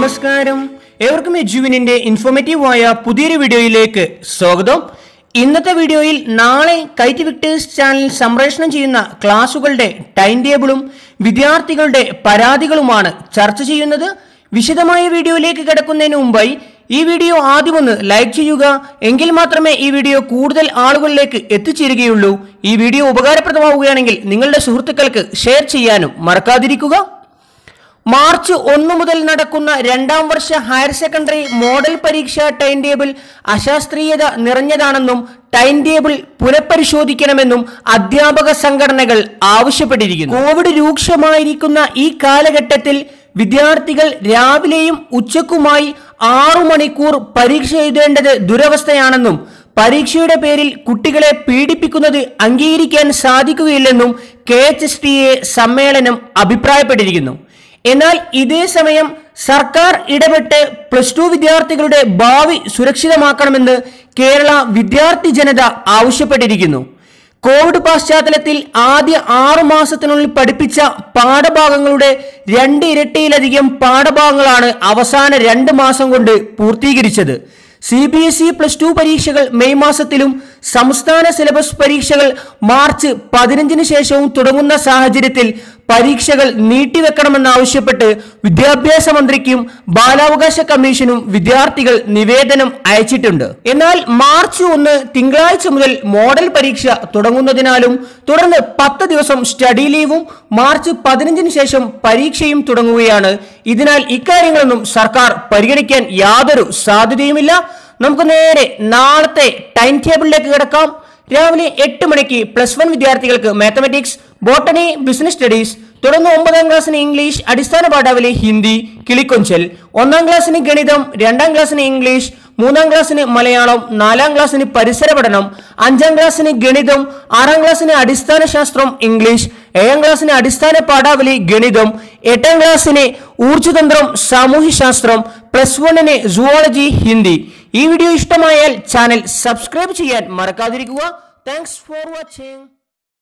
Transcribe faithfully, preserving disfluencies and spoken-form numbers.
നമസ്കാരം, ഏവർക്കും എജുവിനിന്റെ ഇൻഫോർമേറ്റീവായ പുതിയൊരു വീഡിയോയിലേക്ക് സ്വാഗതം. ഇന്നത്തെ വീഡിയോയിൽ നാളെ കൈറ്റ് വിക്ടേഴ്സ് ചാനൽ സംപ്രേഷണം ചെയ്യുന്ന ക്ലാസുകളുടെ ടൈം ടേബിളും വിദ്യാർത്ഥികളുടെ പരാതികളുമാണ് ചർച്ച ചെയ്യുന്നത്. വിശദമായ വീഡിയോയിലേക്ക് കിടക്കുന്നതിന് മുമ്പായി ഈ വീഡിയോ ആദ്യമൊന്ന് ലൈക്ക് ചെയ്യുക. എങ്കിൽ മാത്രമേ ഈ വീഡിയോ കൂടുതൽ ആളുകളിലേക്ക് എത്തിച്ചേരുകയുള്ളൂ. ഈ വീഡിയോ ഉപകാരപ്രദമാവുകയാണെങ്കിൽ നിങ്ങളുടെ സുഹൃത്തുക്കൾക്ക് ഷെയർ ചെയ്യാനും മറക്കാതിരിക്കുക. മാർച്ച് ഒന്ന് മുതൽ നടക്കുന്ന രണ്ടാം വർഷ ഹയർ സെക്കൻഡറി മോഡൽ പരീക്ഷ ടൈം ടേബിൾ അശാസ്ത്രീയത നിറഞ്ഞതാണെന്നും ടൈം ടേബിൾ പുനഃപരിശോധിക്കണമെന്നും അധ്യാപക സംഘടനകൾ ആവശ്യപ്പെട്ടിരിക്കുന്നു. കോവിഡ് രൂക്ഷമായിരിക്കുന്ന ഈ കാലഘട്ടത്തിൽ വിദ്യാർത്ഥികൾ രാവിലെയും ഉച്ചക്കുമായി ആറു മണിക്കൂർ പരീക്ഷ എഴുതേണ്ടത് ദുരവസ്ഥയാണെന്നും പരീക്ഷയുടെ പേരിൽ കുട്ടികളെ പീഡിപ്പിക്കുന്നത് അംഗീകരിക്കാൻ സാധിക്കുകയില്ലെന്നും K H S T A സമ്മേളനം അഭിപ്രായപ്പെട്ടിരിക്കുന്നു. എന്നാൽ ഇതേ സമയം സർക്കാർ ഇടപെട്ട് പ്ലസ് ടു വിദ്യാർത്ഥികളുടെ ഭാവി സുരക്ഷിതമാക്കണമെന്ന് കേരള വിദ്യാർത്ഥി ജനത ആവശ്യപ്പെട്ടിരിക്കുന്നു. കോവിഡ് പശ്ചാത്തലത്തിൽ ആദ്യ ആറു മാസത്തിനുള്ളിൽ പഠിപ്പിച്ച പാഠഭാഗങ്ങളുടെ രണ്ട് ഇരട്ടിയിലധികം പാഠഭാഗങ്ങളാണ് അവസാന രണ്ട് മാസം കൊണ്ട് പൂർത്തീകരിച്ചത്. C B S E plus two പരീക്ഷകൾ മെയ് മാസത്തിലും സംസ്ഥാന സിലബസ് പരീക്ഷകൾ മാർച്ച് പതിനഞ്ചിന് ശേഷവും തുടങ്ങുന്ന സാഹചര്യത്തിൽ പരീക്ഷകൾ നീട്ടിവെക്കണമെന്നാവശ്യപ്പെട്ട് വിദ്യാഭ്യാസ മന്ത്രിക്കും ബാലാവകാശ കമ്മീഷനും വിദ്യാർത്ഥികൾ നിവേദനം അയച്ചിട്ടുണ്ട്. എന്നാൽ മാർച്ച് ഒന്ന് തിങ്കളാഴ്ച മുതൽ മോഡൽ പരീക്ഷ തുടങ്ങുന്നതിനാലും തുടർന്ന് പത്ത് ദിവസം സ്റ്റഡി ലീവും മാർച്ച് പതിനഞ്ചിന് ശേഷം പരീക്ഷയും തുടങ്ങുകയാണ്. ഇതിനാൽ ഇക്കാര്യങ്ങളൊന്നും സർക്കാർ പരിഗണിക്കാൻ യാതൊരു സാധ്യതയുമില്ല. നമുക്ക് നേരെ നാളത്തെ ടൈം ടേബിളിലേക്ക് കിടക്കാം. രാവിലെ എട്ട് മണിക്ക് പ്ലസ് വൺ വിദ്യാർത്ഥികൾക്ക് മാത്തമാറ്റിക്സ്, ബോട്ടണി, ബിസിനസ് സ്റ്റഡീസ്, തുടർന്ന് ഒമ്പതാം ക്ലാസ്സിന് ഇംഗ്ലീഷ്, അടിസ്ഥാന പാഠാവലി ഹിന്ദി, കിളിക്കൊഞ്ചൽ, ഒന്നാം ക്ലാസ്സിന് ഗണിതം, രണ്ടാം ക്ലാസ്സിന് ഇംഗ്ലീഷ്, മൂന്നാം ക്ലാസ്സിന് മലയാളം, നാലാം ക്ലാസ്സിന് പരിസര പഠനം, അഞ്ചാം ക്ലാസ്സിന് ഗണിതം, ആറാം ക്ലാസ്സിന് അടിസ്ഥാന ശാസ്ത്രം ഇംഗ്ലീഷ്, ഏഴാം ക്ലാസ്സിന് അടിസ്ഥാന പാഠാവലി ഗണിതം, എട്ടാം ക്ലാസ്സിന് ഊർജ്ജതന്ത്രം സാമൂഹ്യശാസ്ത്രം, പ്ലസ് വണ്ണിന് സുവോളജി ഹിന്ദി. ഈ വീഡിയോ ഇഷ്ടമായാൽ ചാനൽ സബ്സ്ക്രൈബ് ചെയ്യാൻ മറക്കാതിരിക്കുക. Thanks for watching.